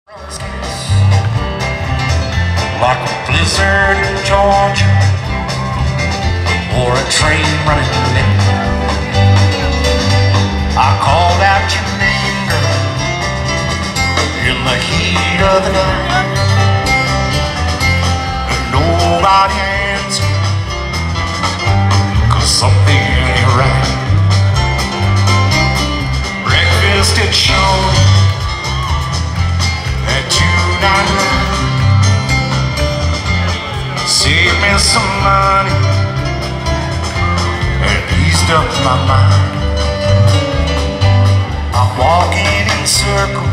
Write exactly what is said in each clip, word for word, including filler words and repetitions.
Like a blizzard in Georgia, or a train running late. I called out your name, girl, in the heat of the night, and nobody answered, 'cause something ain't right. Breakfast had shown that you not right. Save me some money and eased up my mind. I'm walking in circles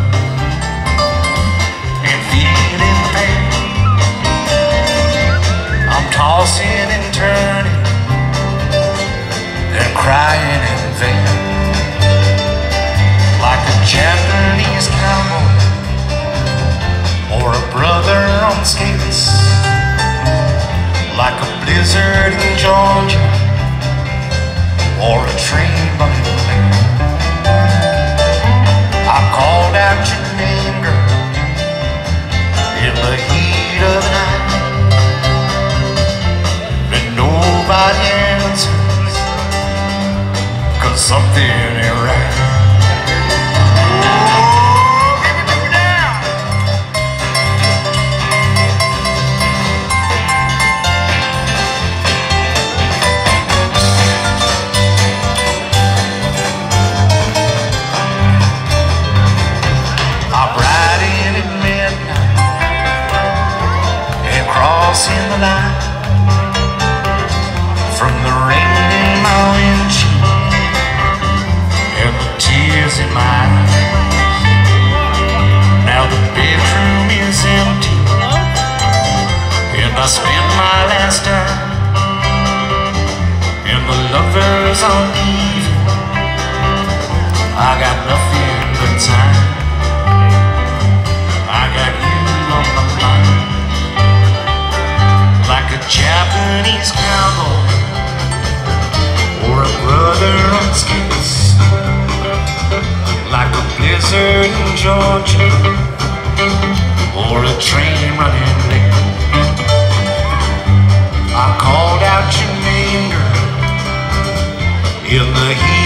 and feeling pain. I'm tossing and turning and crying in vain. Like a Japanese cowboy or a brother on skates. Like a blizzard in Georgia or a train running late. I called out your name, girl, in the heat of the night, but nobody answers, 'cause something ain't right. In the light from the rain in my windshield and the tears in my eyes. Now the bedroom is empty and I spent my last time, and the lovers are leaving. I got nothing but time. I got you on my mind. Like a Japanese cowboy or a brother on skates. Like a blizzard in Georgia or a train running late. I called out your name, girl, in the heat